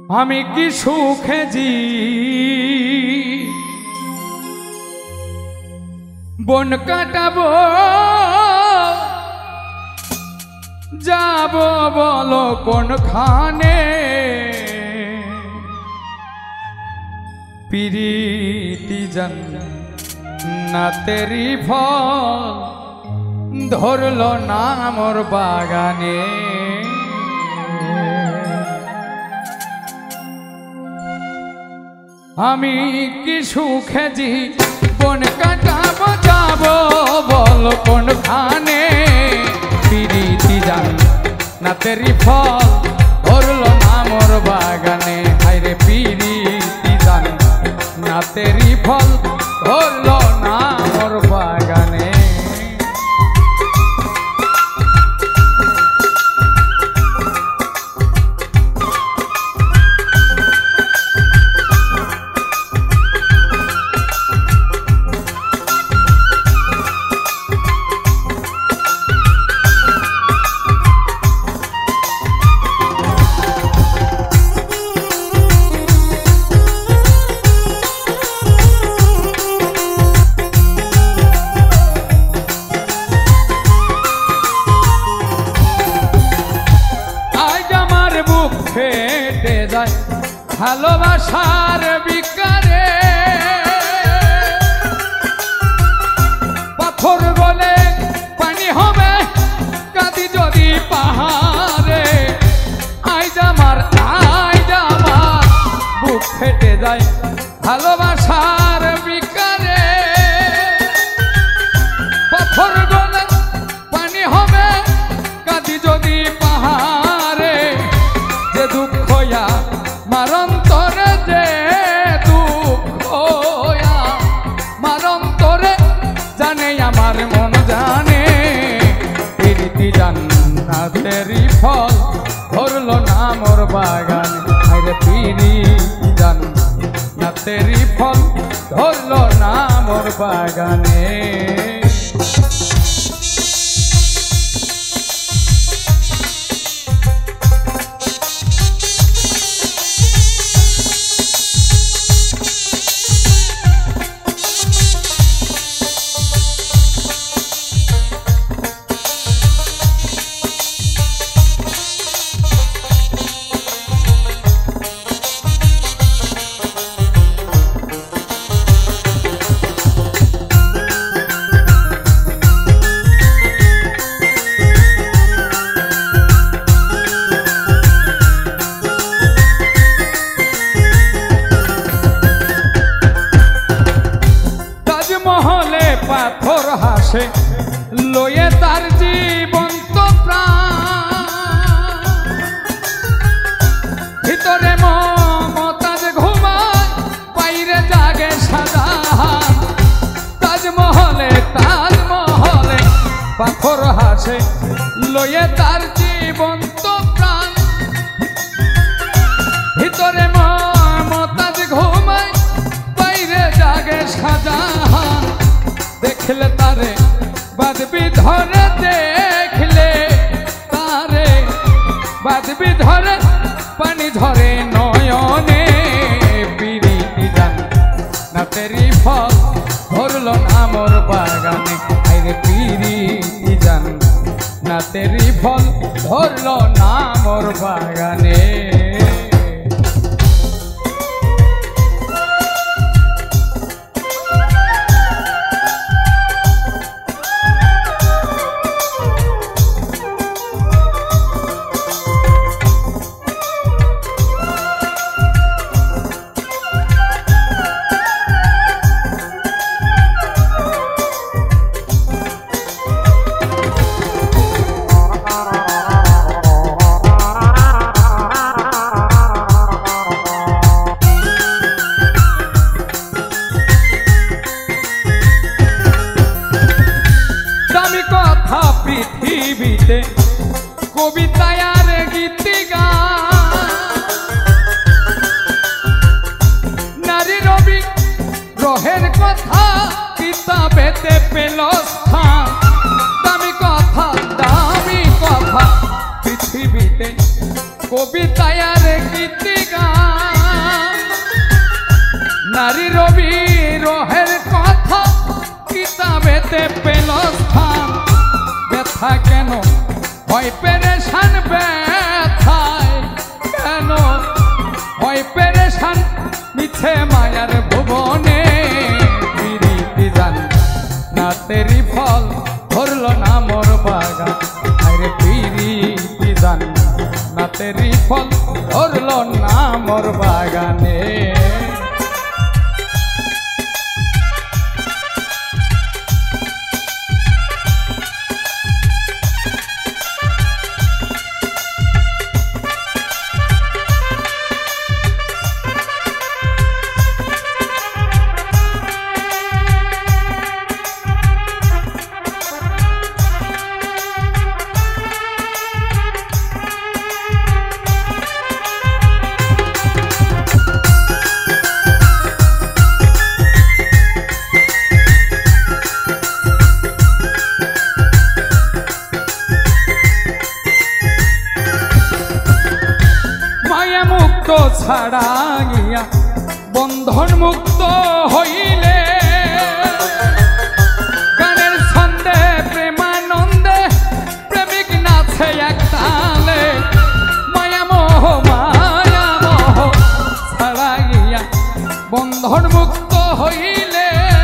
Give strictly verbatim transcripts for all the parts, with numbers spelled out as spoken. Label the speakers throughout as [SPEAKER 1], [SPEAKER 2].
[SPEAKER 1] আমি কি সুখে জি বন কাটাবো যাব বলো কোনখানে প্রীতি জান্নাতেরি ফল ধরলো না মোর বাগানে আমি কি সুখে জি বন কাটাবো যাব বলো কোনখানে প্রীতি জান্নাতেরি ফল ধরলো না মোর বাগানে হায়রে প্রীতি জান্নাতেরি ফল ধরলো না মোর বাগানে ফেটে যায় ভালোবাসার বিকারে পাথর বলে পানি হবে কাঁদি যদি পাহাড়ে আইজ আমার আইজ আমার বুক ফেটে যায় ভালোবাসার বিকারে পাথর বলে পানি হবে কাঁদি যদি পাহাড়ে দুঃখয়া মারন্তরে যে দুঃখয়া মারন্তরে জানে আমার মন জানে প্রীতি জান্নাতেরি ফল ধরলো না মোর বাগানে আরে প্রীতি জান্নাতেরি ফল ধরলো না মোর বাগানে পাথর হাসে লয়ে তার জীবন্ত প্রাণ ভিতরে মমতাজ ঘুমায় বাইরে জাগে শাহজাহান তাজমহলে তাজমহলে পাথর হাসে লয়ে তার জীবন্ত প্রাণ ভিতরে মমতাজ ঘুমায় বাইরে জাগে শাহজাহান দেখলে তারে বাদবি ধরে দেখলে তারে বাদবি ধরে পানি ধরে নয়নে প্রীতি জান্নাতেরি ফল ধরলো না মোর বাগানে আরে প্রীতি জান্নাতেরি ফল ধরলো না মোর বাগানে পৃথিবীতে কবিতায় আর গীতি গান নারী রবি গ্রহের কথা কিতাবেতে পেল স্থান দামি কথা দামি কথা পৃথিবীতে কবিতায় আর গীতি গান শান মিছে মায়ার ভুবনে পিরিতি জান না তেরি ফল ধরল না মোর বাগান আরে পিরিতি জান না তেরি ফল ধরল না মোর বাগানে ছাড়াইয়া বন্ধন মুক্ত হইলে গানের ছন্দে প্রেমানন্দে প্রেমিক নাচে এক তালে মায়া মোহ মায়া মোহ ছাড়াইয়া বন্ধন মুক্ত হইলে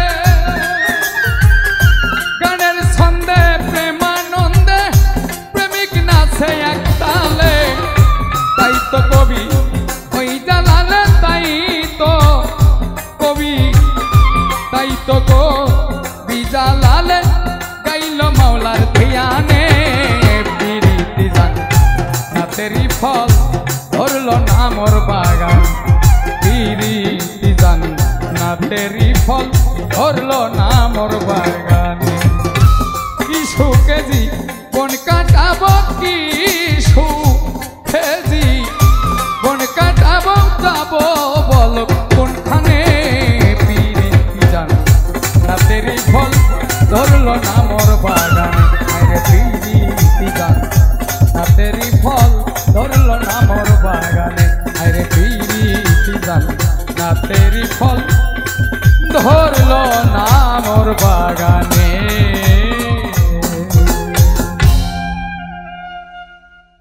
[SPEAKER 1] গানের ছন্দে প্রেমানন্দে প্রেমিক নাচে এক তালে তাই তো কবি তাই তো গো বিজালালে গাইল মাওলার ধিয়ানে পিরিতি জান না তেরি ফল ধরল না মোর বাগান পিরিতি জান না তেরি ফল ধরল না মোর বাগানে কি সুখেজি বন কাটাব কি সুখেজি বন কাটাব যাব বল কোনখানে তেরি ফল ধরল না মোর বাগান আরে পিরিতি জান না তেরি ফল ধরল না মোর বাগানে আরে পিরিতি জান না তেরি ফল ধরল না মোর বাগানে।